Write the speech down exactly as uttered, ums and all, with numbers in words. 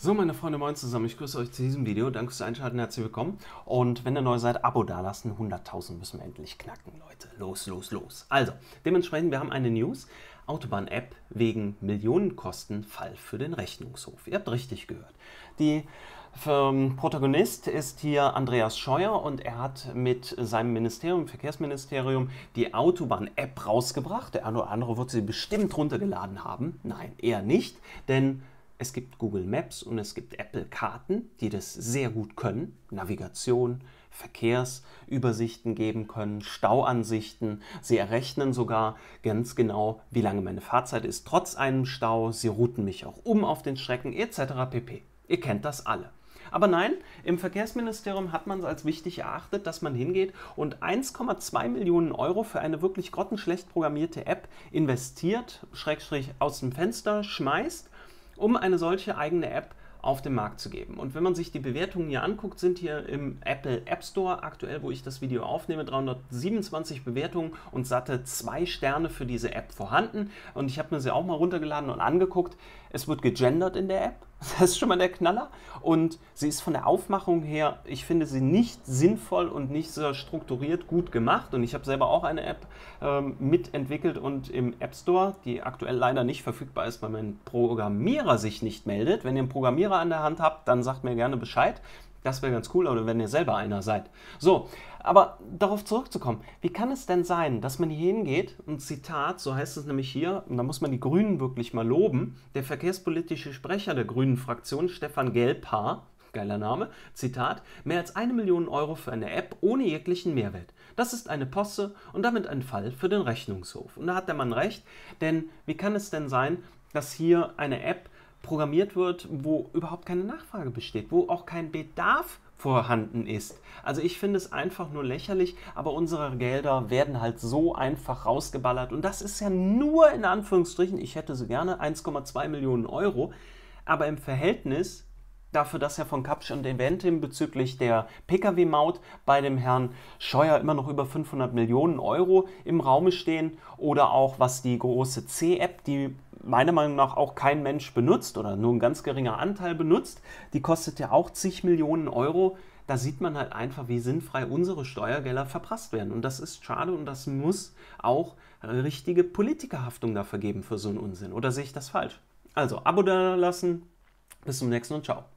So, meine Freunde, moin zusammen. Ich grüße euch zu diesem Video. Danke fürs Einschalten, herzlich willkommen. Und wenn ihr neu seid, Abo dalassen. hunderttausend müssen wir endlich knacken, Leute. Los, los, los. Also, dementsprechend, wir haben eine News. Autobahn-App wegen Millionenkostenfall für den Rechnungshof. Ihr habt richtig gehört. Die ähm, Protagonist ist hier Andreas Scheuer und er hat mit seinem Ministerium, Verkehrsministerium, die Autobahn-App rausgebracht. Der eine oder andere wird sie bestimmt runtergeladen haben. Nein, eher nicht, denn es gibt Google Maps und es gibt Apple Karten, die das sehr gut können. Navigation, Verkehrsübersichten geben können, Stauansichten. Sie errechnen sogar ganz genau, wie lange meine Fahrzeit ist, trotz einem Stau. Sie routen mich auch um auf den Strecken et cetera pp. Ihr kennt das alle. Aber nein, im Verkehrsministerium hat man es als wichtig erachtet, dass man hingeht und eins Komma zwei Millionen Euro für eine wirklich grottenschlecht programmierte App investiert, Schrägstrich aus dem Fenster schmeißt, um eine solche eigene App auf den Markt zu geben. Und wenn man sich die Bewertungen hier anguckt, sind hier im Apple App Store aktuell, wo ich das Video aufnehme, dreihundertsiebenundzwanzig Bewertungen und satte zwei Sterne für diese App vorhanden. Und ich habe mir sie auch mal runtergeladen und angeguckt. Es wird gegendert in der App. Das ist schon mal der Knaller. Und sie ist von der Aufmachung her, ich finde sie nicht sinnvoll und nicht so strukturiert gut gemacht. Und ich habe selber auch eine App ähm, mitentwickelt und im App Store, die aktuell leider nicht verfügbar ist, weil mein Programmierer sich nicht meldet. Wenn ihr einen Programmierer an der Hand habt, dann sagt mir gerne Bescheid. Das wäre ganz cool, oder wenn ihr selber einer seid. So, aber darauf zurückzukommen. Wie kann es denn sein, dass man hier hingeht und Zitat, so heißt es nämlich hier, und da muss man die Grünen wirklich mal loben, der verkehrspolitische Sprecher der Grünen Fraktion, Stefan Gelbhaar, geiler Name, Zitat, mehr als eine Million Euro für eine App ohne jeglichen Mehrwert. Das ist eine Posse und damit ein Fall für den Rechnungshof. Und da hat der Mann recht, denn wie kann es denn sein, dass hier eine App programmiert wird, wo überhaupt keine Nachfrage besteht, wo auch kein Bedarf vorhanden ist. Also ich finde es einfach nur lächerlich, aber unsere Gelder werden halt so einfach rausgeballert und das ist ja nur in Anführungsstrichen, ich hätte sie gerne, eins Komma zwei Millionen Euro, aber im Verhältnis dafür, dass ja von Kapsch und Eventim bezüglich der Pkw-Maut bei dem Herrn Scheuer immer noch über fünfhundert Millionen Euro im Raume stehen oder auch was die große C-App, die meiner Meinung nach auch kein Mensch benutzt oder nur ein ganz geringer Anteil benutzt, die kostet ja auch zig Millionen Euro. Da sieht man halt einfach, wie sinnfrei unsere Steuergelder verprasst werden. Und das ist schade und das muss auch richtige Politikerhaftung dafür geben für so einen Unsinn. Oder sehe ich das falsch? Also, Abo da lassen. Bis zum nächsten und ciao.